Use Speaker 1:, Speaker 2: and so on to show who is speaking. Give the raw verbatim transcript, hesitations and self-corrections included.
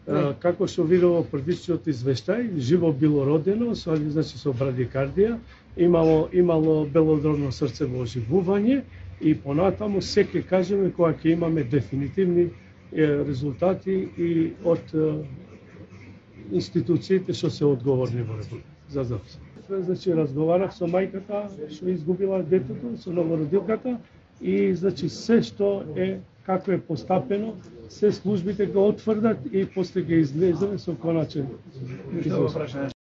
Speaker 1: Како што видово првичниот извештај, живо било родено, со, значи, со брадикардија, имало, имало белодробно срцево оживување и понатаму се ќе кажеме кога ќе имаме дефинитивни резултати и од институциите што се одговорни во Република за запис. Значи разговарав со мајката што изгубила детето, со новородилката и значи се што е како е постапено, се службите го отврдат и после ќе излеземе со коначен извештај.